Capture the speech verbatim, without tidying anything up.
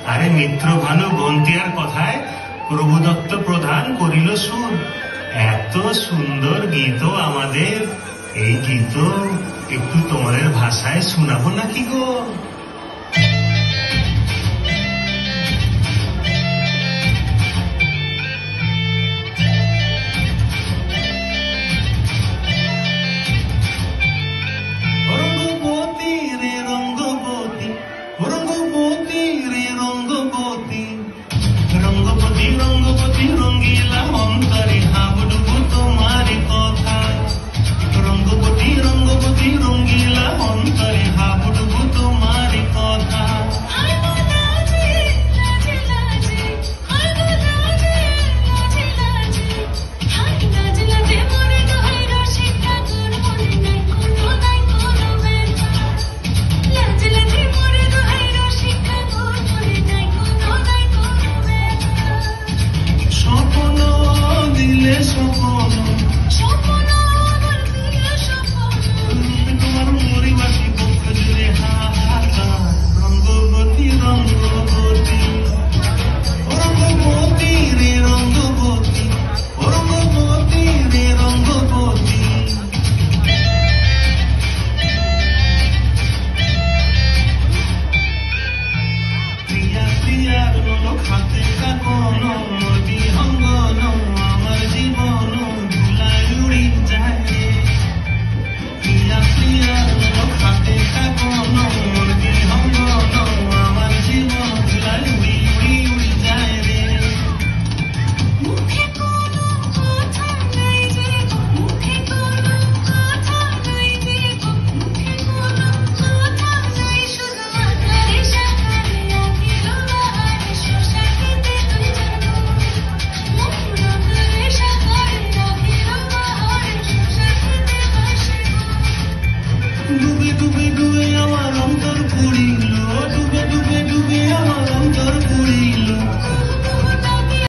আরে মিত্র ভানু বন্তিয়ার কথায় প্রভুদত্ত প্রধান করিল সুর। এত সুন্দর গীত আমাদের, এই গীত একটু তোমাদের ভাষায় শোনাবো নাকি গো? ডুবে ডুবে ডুবে আমার অন্তর পুরিল